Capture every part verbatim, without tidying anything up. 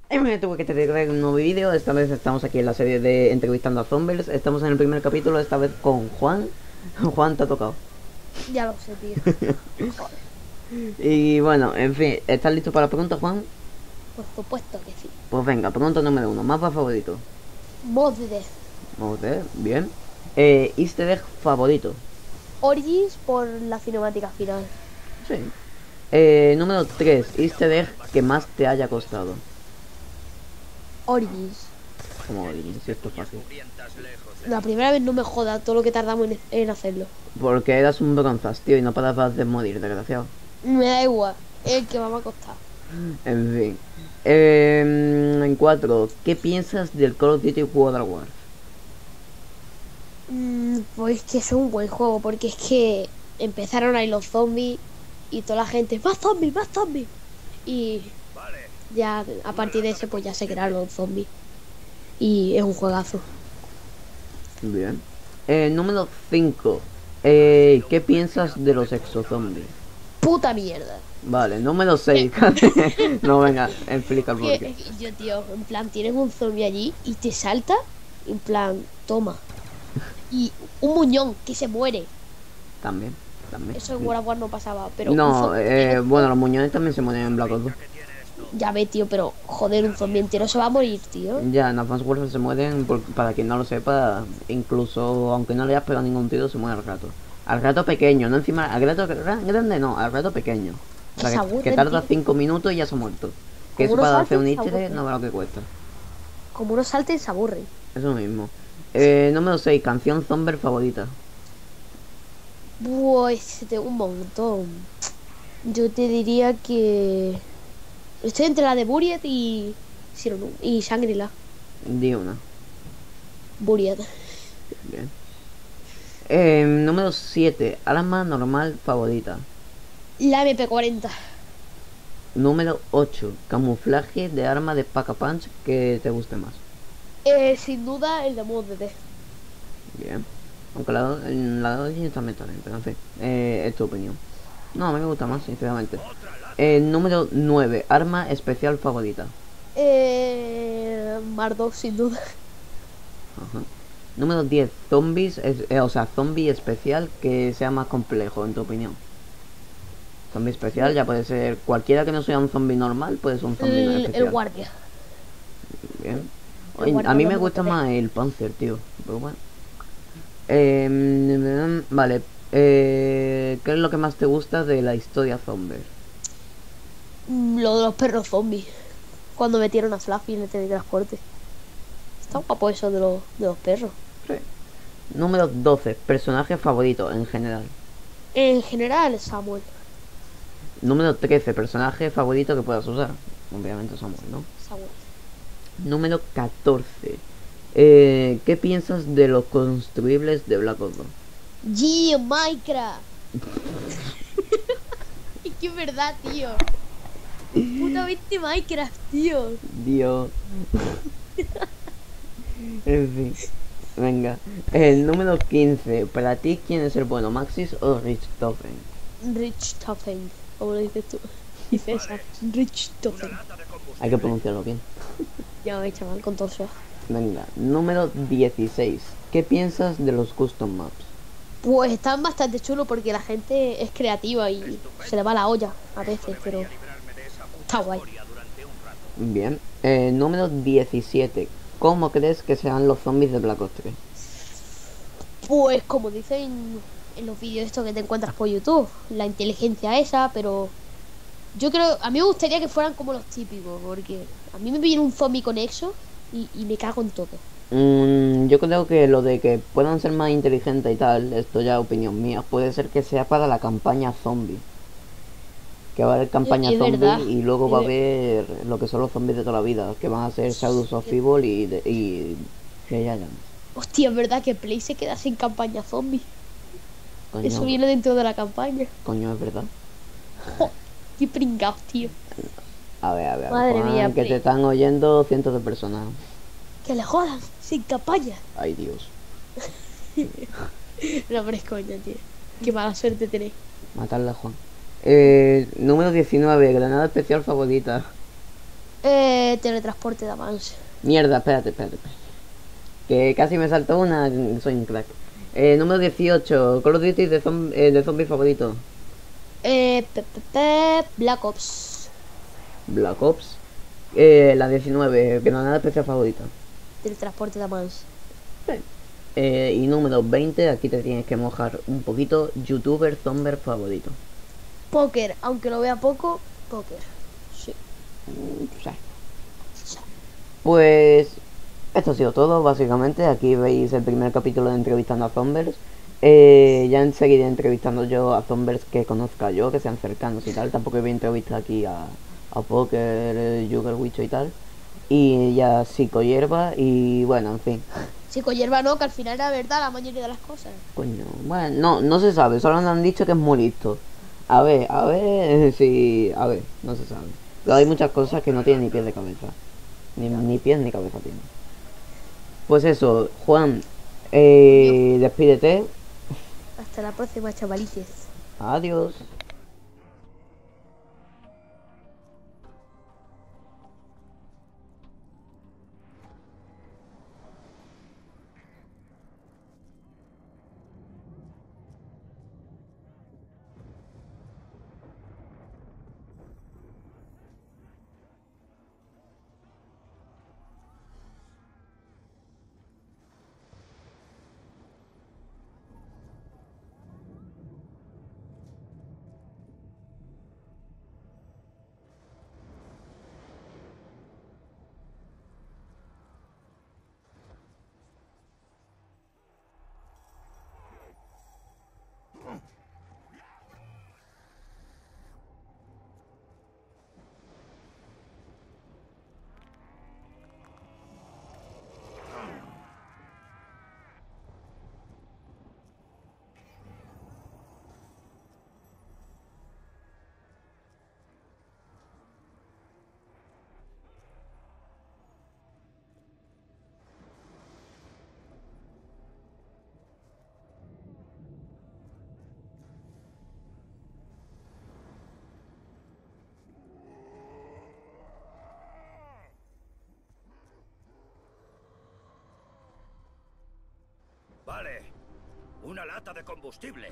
Me tuve que te traigo un nuevo vídeo. Esta vez estamos aquí en la serie de Entrevistando a Zombies. Estamos en el primer capítulo, esta vez con Juan. Juan, te ha tocado. Ya lo sé, tío. Y bueno, en fin, ¿estás listo para la pregunta, Juan? Por supuesto que sí. Pues venga, pregunta número uno. ¿Mapa favorito? Mod de Death. Vamos a ver, bien. Eh, Easter egg favorito. Origins por la cinemática final. Sí. Eh, número tres. Easter egg que más te haya costado. Origins. Como si esto es fácil. La primera vez no me joda todo lo que tardamos en, en hacerlo. Porque eras un bronzas, tío, y no parabas de morir, desgraciado. Me da igual, es el que me va a costar. En fin. Eh, en cuatro. ¿Qué piensas del Call of Duty World War? Mm, pues que es un buen juego, porque es que empezaron ahí los zombies y toda la gente, más zombies, más zombies. Y ya a partir de ese pues ya se crearon los zombies. Y es un juegazo. Bien. Eh, número cinco. Eh, ¿qué piensas de los exozombies? Puta mierda. Vale, número seis. No, venga, explica el Que, porqué. yo, tío, en plan, tienes un zombie allí y te salta, en plan, toma. Y un muñón que se muere. También, también. Eso en World of War no pasaba, pero un No, zombie eh, entero- bueno, los muñones también se mueren en Black Ops dos. Ya ve, tío, pero joder, un zombie entero se va a morir, tío. Ya, en Advanced Warfare se mueren, por- para quien no lo sepa, incluso aunque no le hayas pegado ningún tiro, se muere al rato. Al rato pequeño, no encima, al rato gra- grande no, al rato pequeño. O sea, Se que, aburren, que tarda tío. cinco minutos y ya se ha muerto. Que eso Como uno para hacer un salte, se easter egg aburre. no ve lo que cuesta. Como uno salte, se aburre. Eso mismo. Eh, número seis, canción zombie favorita. Pues tengo un montón. Yo te diría que estoy entre la de Buried y Sironum y Shangri-La. Di una. Buried. Bien. Eh, número siete, arma normal favorita. La M P cuarenta. Número ocho, camuflaje de arma de Pack-a-Punch que te guste más. Eh, sin duda el de Mod de Death. Bien. Aunque la, do- en la de Origins también está bien, pero en fin, eh, es tu opinión. No, a mí me gusta más, sinceramente. Eh, número nueve, arma especial favorita. Eh, Marduk sin duda. Ajá. Número diez, zombies, es- eh, o sea, zombie especial que sea más complejo, en tu opinión. Zombie especial ya puede ser cualquiera que no sea un zombie normal, puede ser un zombie El, especial. el guardia. Bien. El Oye, guardia a mí de me Mod gusta de Death. más el Panzer, tío. Pero bueno. Eh, vale. Eh, ¿qué es lo que más te gusta de la historia zombie? Mm, Lo de los perros zombies. Cuando metieron a Fluffy en el teletransporte. Está guapo eso de los, de los perros. Sí. Número doce, personaje favorito en general. En general, Samuel. Número trece, personaje favorito que puedas usar. Obviamente Samuel, ¿no? Samuel. Número catorce. Eh, ¿qué piensas de los construibles de Black Ops dos? G Minecraft. Es que es verdad, tío. Putamente Minecraft, tío. Dios. En fin. Venga. El número quince. Para ti, ¿quién es el bueno? ¿Maxis o Richthofen? Richthofen. Como lo dices tú. Y César. Richthofen. Hay que pronunciarlo bien. Ya me chaval con todo eso. Venga. Número dieciséis. ¿Qué piensas de los custom maps? Pues están bastante chulos porque la gente es creativa y se le va la olla a veces, pero está guay. Bien. Eh, número diecisiete. ¿Cómo crees que serán los zombies de Black Ops tres? Pues como dicen en los vídeos estos que te encuentras por YouTube, la inteligencia esa, pero yo creo, a mí me gustaría que fueran como los típicos, porque a mí me viene un zombie con Exo y, y me cago en todo. Mm, yo creo que lo de que puedan ser más inteligentes y tal, esto ya es opinión mía, puede ser que sea para la campaña zombie. Que va a haber campaña Es zombie verdad. y luego va a Es haber lo que son los zombies de toda la vida, que van a ser Shadows of Evil y, de- y Giants. Hostia, es verdad que Play se queda sin campaña zombie. Coño, Eso viene dentro de la campaña. coño, es verdad. Jo, qué pringados, tío. A ver, a ver, Madre Juan, mía, que Play. te están oyendo cientos de personas. Que le jodan, sin campaña. Ay, Dios. No, pero es coña, tío. Qué mala suerte tenéis. Matarla, Juan. Eh, número diecinueve, granada especial favorita. Eh, teletransporte de avance. Mierda, espérate, espérate, espérate. Que casi me saltó una, soy un crack. Eh, número dieciocho, Call of Duty de, zom eh, de zombie favorito. Eh, pe, pe, pe, Black Ops. Black Ops. Eh, la diecinueve, granada especial favorita. Teletransporte de avance. Eh, y número veinte, aquí te tienes que mojar un poquito. Youtuber zombie favorito. Póker, aunque lo vea poco, póker. Sí. Mm, sí. Pues esto ha sido todo, básicamente. Aquí veis el primer capítulo de Entrevistando a Zombies. Eh, ya seguiré entrevistando yo a zombies que conozca yo, que sean cercanos y tal. Tampoco voy a entrevistar aquí a, a Poker, eh, Yuger Wicho y tal. Y ya Psicohierba y bueno, en fin. Psicohierba no, que al final era verdad la mayoría de las cosas. Coño, bueno, no, no se sabe, solo nos han dicho que es muy listo. A ver, a ver, sí, a ver, no se sabe. Pero hay muchas cosas que no tienen ni pies de cabeza. Ni, ni pies ni cabeza tienen. Pues eso, Juan, eh, despídete. Hasta la próxima, chavalices. Adiós. Vale, una lata de combustible.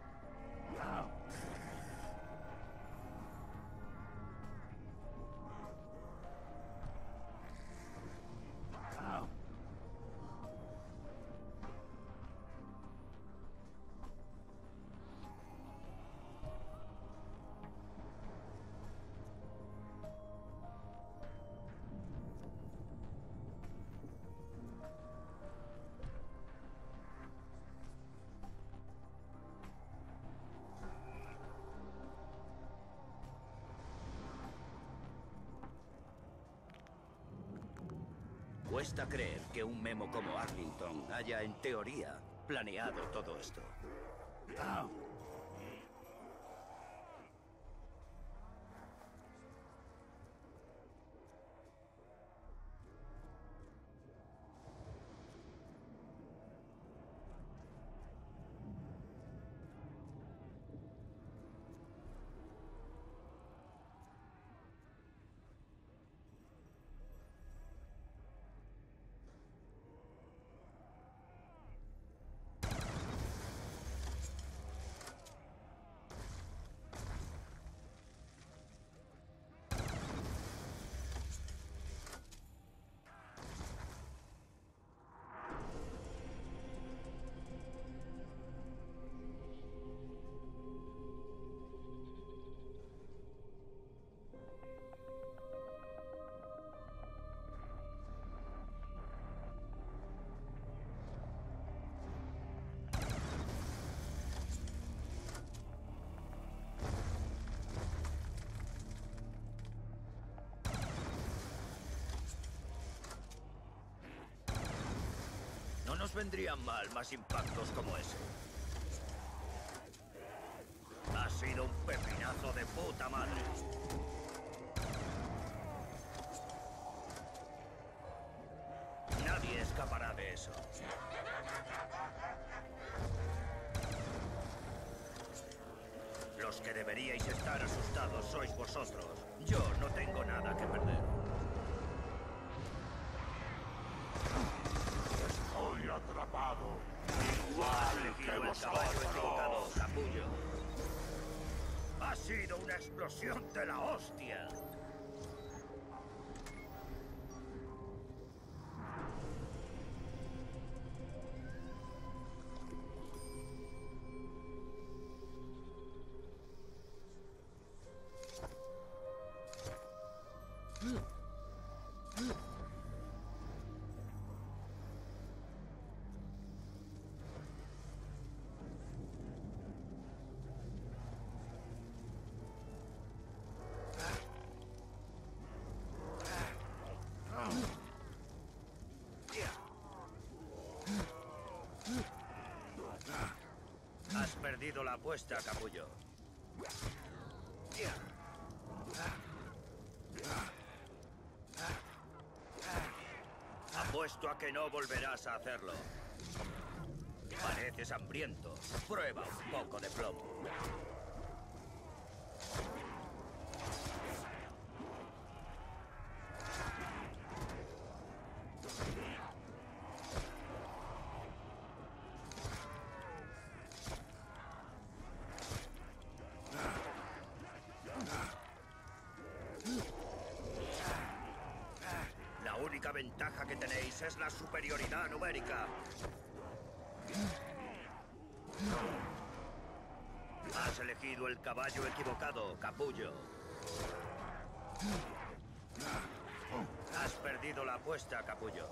Cuesta creer que un memo como Arlington haya, en teoría, planeado todo esto. No nos vendrían mal más impactos como ese. Ha sido un pepinazo de puta madre. Nadie escapará de eso. Los que deberíais estar asustados sois vosotros. Yo no tengo nada que perder. atrapado. Has Igual que elegido el caballo equivocado, vosotros. capullo. Ha sido una explosión de la hostia. Has perdido la apuesta, capullo. Apuesto a que no volverás a hacerlo. Pareces hambriento. Prueba un poco de plomo. La única ventaja que tenéis es la superioridad numérica. Has elegido el caballo equivocado, capullo. Has perdido la apuesta, capullo.